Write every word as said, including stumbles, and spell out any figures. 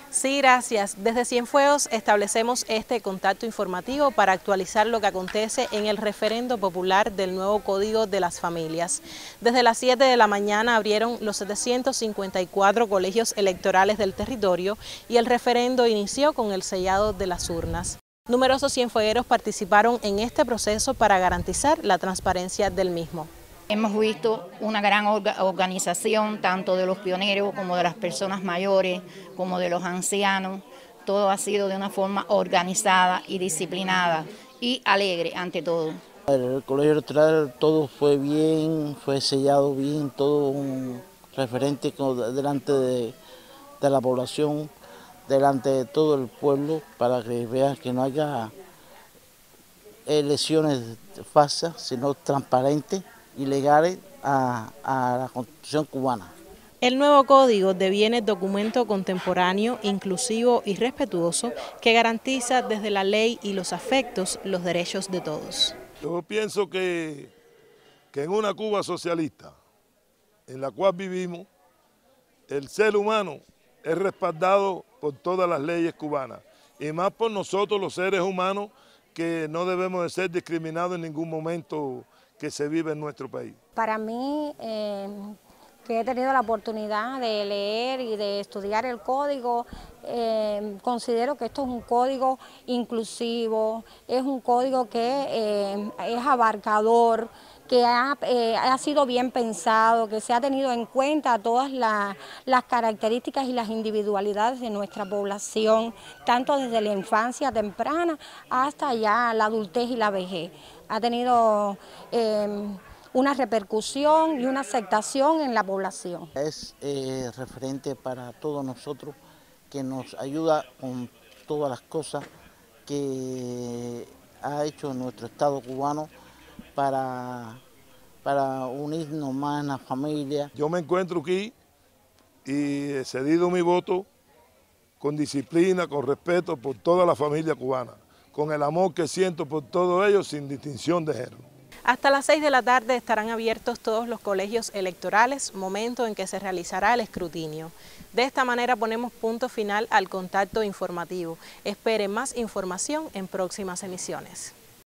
Sí, gracias. Desde Cienfuegos establecemos este contacto informativo para actualizar lo que acontece en el referendo popular del nuevo Código de las Familias. Desde las siete de la mañana abrieron los setecientos cincuenta y cuatro colegios electorales del territorio y el referendo inició con el sellado de las urnas. Numerosos cienfuegueros participaron en este proceso para garantizar la transparencia del mismo. Hemos visto una gran orga organización, tanto de los pioneros como de las personas mayores, como de los ancianos. Todo ha sido de una forma organizada y disciplinada y alegre ante todo. El colegio electoral todo fue bien, fue sellado bien, todo un referente delante de, de la población, delante de todo el pueblo, para que vean que no haya elecciones falsas, sino transparentes y legales a, a la Constitución cubana. El nuevo código deviene documento contemporáneo, inclusivo y respetuoso que garantiza desde la ley y los afectos los derechos de todos. Yo pienso que, que en una Cuba socialista, en la cual vivimos, el ser humano es respaldado por todas las leyes cubanas y más por nosotros los seres humanos, que no debemos de ser discriminados en ningún momento que se vive en nuestro país. Para mí, eh, que he tenido la oportunidad de leer y de estudiar el código, eh, considero que esto es un código inclusivo, es un código que eh, es abarcador, que ha, eh, ha sido bien pensado, que se ha tenido en cuenta todas la, las características y las individualidades de nuestra población, tanto desde la infancia temprana hasta ya la adultez y la vejez. Ha tenido eh, una repercusión y una aceptación en la población. Es eh, referente para todos nosotros, que nos ayuda con todas las cosas que ha hecho nuestro Estado cubano para, para unirnos más en la familia. Yo me encuentro aquí y he cedido mi voto con disciplina, con respeto por toda la familia cubana, con el amor que siento por todos ellos sin distinción de género. Hasta las seis de la tarde estarán abiertos todos los colegios electorales, momento en que se realizará el escrutinio. De esta manera ponemos punto final al contacto informativo. Espere más información en próximas emisiones.